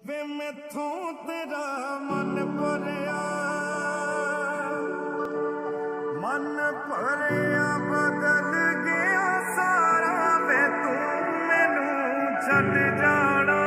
ਵੇ ਮੈਥੋਂ ਤੇਰਾ ਮਨ ਭਰਿਆ ਬਦਲ ਗਿਆ ਸਾਰਾ ਵੇ ਤੂੰ ਮੈਨੂੰ ਛੱਡ ਜਾਣਾ।